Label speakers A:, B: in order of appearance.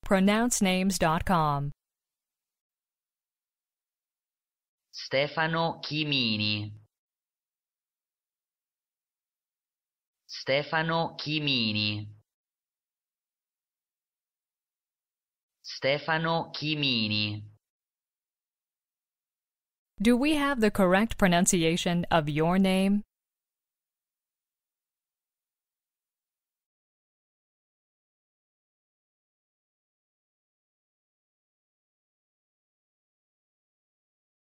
A: pronouncenames.com.
B: Stefano Chimini. Stefano Chimini. Stefano Chimini.
A: Do we have the correct pronunciation of your name?